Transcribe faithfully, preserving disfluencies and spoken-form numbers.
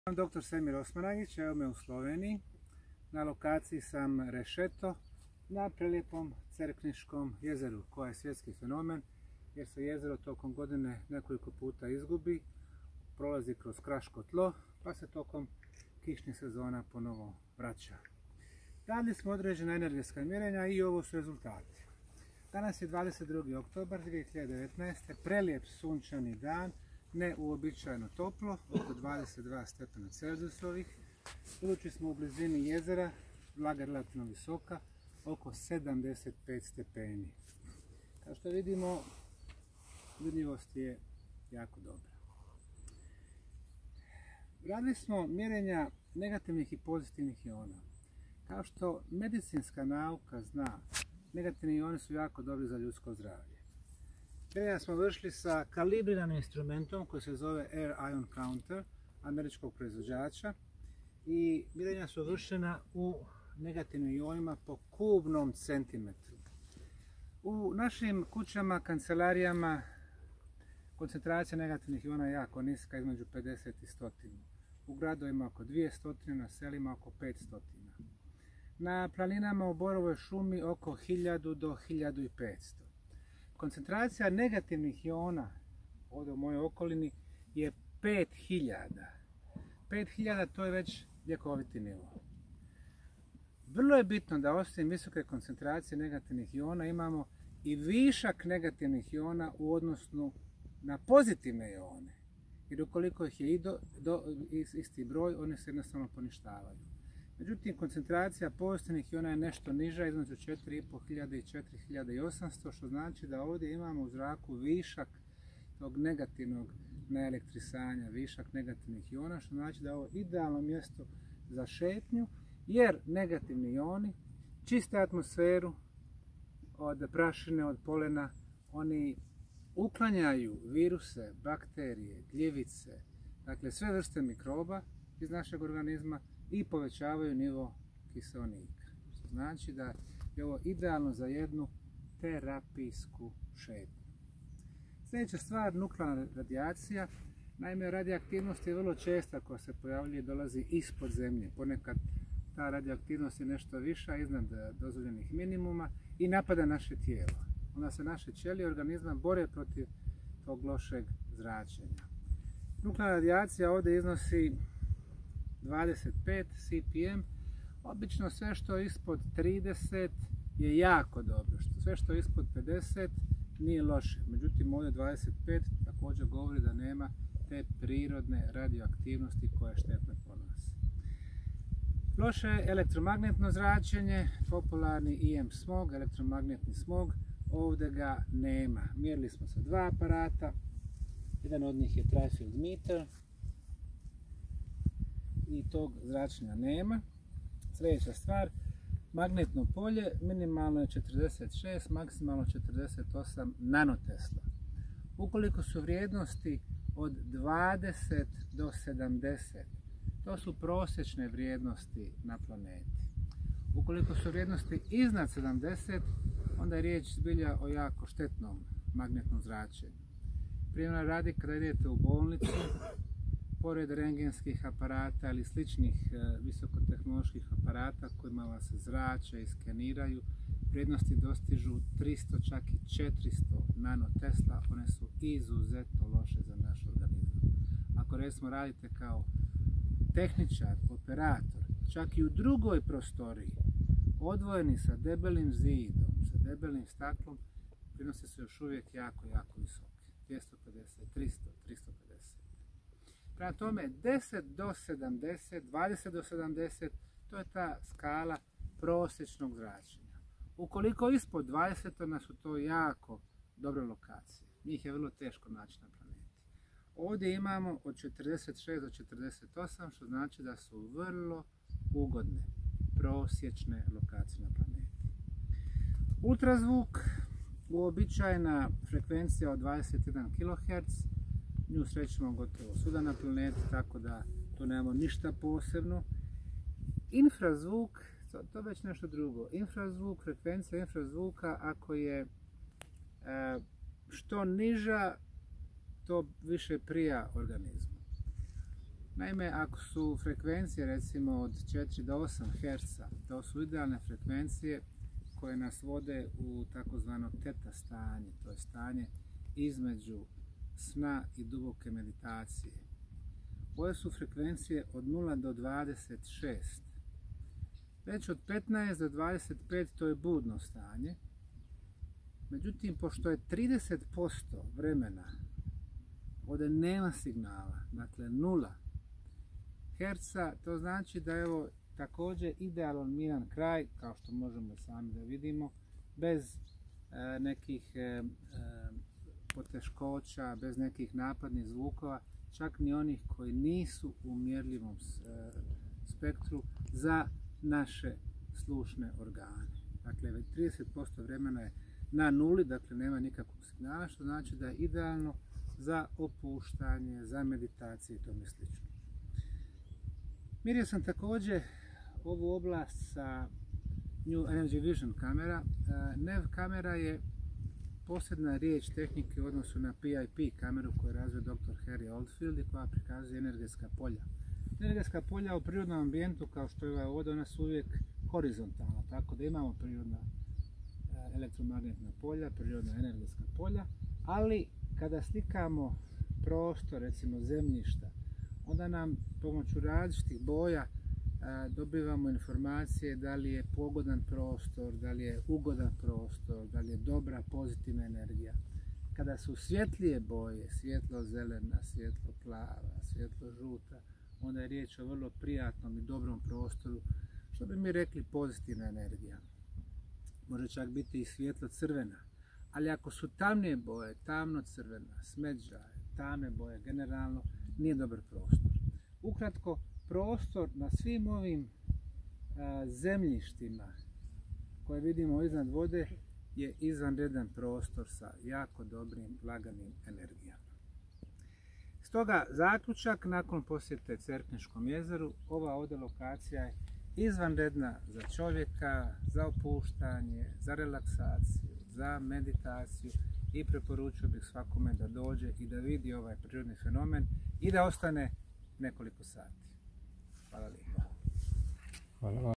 Sam doktor Semir Osmanagić, evo me u Sloveniji. Na lokaciji sam Rešeto na prelijepom Cerkniškom jezeru, koje je svjetski fenomen jer se jezero tokom godine nekoliko puta izgubi, prolazi kroz kraško tlo pa se tokom kišnih sezona ponovo vraća. Radili smo određena energetska mjerenja i ovo su rezultati. Danas je dvadeset drugi oktobar dvije hiljade devetnaeste. prelijep sunčani dan, ne uobičajeno toplo, oko dvadeset dva stepena Celzijusovih. Budući smo u blizini jezera, vlaga je relativno visoka, oko sedamdeset pet stepeni. Kao što vidimo, vidljivost je jako dobra. Radili smo mjerenja negativnih i pozitivnih iona. Kao što medicinska nauka zna, negativni ioni su jako dobri za ljudsko zdravlje. Mjerenja smo vršili sa kalibriranim instrumentom koji se zove Air Ion Counter, američkog proizvođača, i mjerenja su vršena u negativnim ionima po kubnom centimetru. U našim kućama, kancelarijama, koncentracija negativnih iona je jako niska, između pedeset i sto. U gradovima oko dvjesto, na selima oko petsto. Na planinama u borovoj šumi oko hiljadu do hiljadu petsto. Koncentracija negativnih iona ovdje u mojoj okolini je pet hiljada. pet hiljada to je već ljekoviti nivo. Vrlo je bitno da osim visoke koncentracije negativnih iona imamo i višak negativnih iona u odnosu na pozitivne ione. Jer ukoliko ih je i do, do, isti broj, oni se jednostavno poništavaju. Međutim, koncentracija pozitivnih iona je nešto niža, između četiri i pol hiljade i četiri hiljade osamsto, što znači da ovdje imamo u zraku višak tog negativnog naelektrisanja, višak negativnih iona, što znači da je ovo idealno mjesto za šetnju, jer negativni ioni čiste atmosferu od prašine, od polena, oni uklanjaju viruse, bakterije, gljivice, dakle sve vrste mikroba iz našeg organizma i povećavaju nivo kiseonika. Što znači da je ovo idealno za jednu terapijsku šetnju. Sljedeća stvar, nuklearna radijacija. Naime, radioaktivnost je vrlo česta koja se pojavljuje i dolazi ispod zemlje. Ponekad ta radioaktivnost je nešto viša, iznad dozvoljenih minimuma i napada naše tijelo. Onda se naše ćelije organizma bore protiv tog lošeg zračenja. Nuklearna radijacija ovdje iznosi dvadeset pet C P M. Obično sve što je ispod trideset je jako dobro. Sve što je ispod pedeset nije loše. Međutim, ovdje dvadeset pet također govori da nema te prirodne radioaktivnosti koja je štetna po nas. Loše je elektromagnetno zračenje, popularni E M smog, elektromagnetni smog. Ovdje ga nema. Mjerili smo sa dva aparata. Jedan od njih je Tri-Field Meter. I tog zračenja nema. Sljedeća stvar, magnetno polje minimalno je četrdeset šest, maksimalno četrdeset osam nanotesla. Ukoliko su vrijednosti od dvadeset do sedamdeset, to su prosječne vrijednosti na planeti. Ukoliko su vrijednosti iznad sedamdeset, onda je riječ zbilja o jako štetnom magnetnom zračenju. Primjer radi kada idete u bolnicu, pored rengenskih aparata ili sličnih visokotehnoloških aparata kojima vas zrače i skeniraju, vrijednosti dostižu tristo, čak i četiristo nanotesla, one su izuzetno loše za naš organizam. Ako recimo radite kao tehničar, operator, čak i u drugoj prostoriji, odvojeni sa debelim zidom, sa debelim staklom, prinosi su još uvijek jako, jako visoki. dvjesto pedeset, tristo, tristo pedeset. Prema tome, deset do sedamdeset, dvadeset do sedamdeset, to je ta skala prosječnog zračenja. Ukoliko ispod dvadeset, onda su to jako dobre lokacije. Njih je vrlo teško naći na planeti. Ovdje imamo od četrdeset šest do četrdeset osam, što znači da su vrlo ugodne, prosječne lokacije na planeti. Ultrazvuk, uobičajena frekvencija od dvadeset jedan kiloherca, nju srećemo gotovo svuda na planeti, tako da tu nemamo ništa posebno. Infrazvuk, to, to je već nešto drugo. Infrazvuk, frekvencija infrazvuka, ako je e, što niža, to više prija organizmu. Naime, ako su frekvencije recimo od četiri do osam herca, to su idealne frekvencije koje nas vode u takozvano teta stanje, to je stanje između sna i duboke meditacije. Ove su frekvencije od nula do dvadeset šest. Već od petnaest do dvadeset pet to je budno stanje. Međutim, pošto je trideset posto vremena ovdje nema signala, dakle nula herca, to znači da je ovo također idealan miran kraj, kao što možemo sami da vidimo, bez e, nekih e, poteškoća, bez nekih napadnih zvukova, čak ni onih koji nisu u mjerljivom e, spektru za naše slušne organe. Dakle, već trideset posto vremena je na nuli, dakle nema nikakvog signala, što znači da je idealno za opuštanje, za meditacije i tome slično. Mjerio sam također ovu oblast sa New Energy Vision kamera. N E V kamera je posljedna riječ tehnike u odnosu na P I P kameru koju je razvio doktor Harry Oldfield i koja prikazuje energetska polja. Energetska polja u prirodnom ambijentu, kao što je ovdje, ona su uvijek horizontalna, tako da imamo prirodna elektromagnetna polja, prirodna energetska polja, ali kada slikamo prostor, recimo zemljišta, onda nam pomoću različitih boja a, dobivamo informacije da li je pogodan prostor, da li je ugodan prostor, da li je dobra, pozitivna energija. Kada su svjetlije boje, svjetlo zelena, svjetlo plava, svjetlo žuta, onda je riječ o vrlo prijatnom i dobrom prostoru, što bi mi rekli pozitivna energija. Može čak biti i svjetlo crvena, ali ako su tamnije boje, tamno crvena, smeđa, tamne boje, generalno nije dobar prostor. Ukratko, prostor na svim ovim a, zemljištima koje vidimo iznad vode je izvanredan prostor sa jako dobrim, laganim energijama. Stoga zaključak nakon posjete Cerkničkom jezeru, ova ovdje lokacija je izvanredna za čovjeka, za opuštanje, za relaksaciju, za meditaciju i preporučio bih svakome da dođe i da vidi ovaj prirodni fenomen i da ostane nekoliko sati. Hvala lijepo. Hvala vam.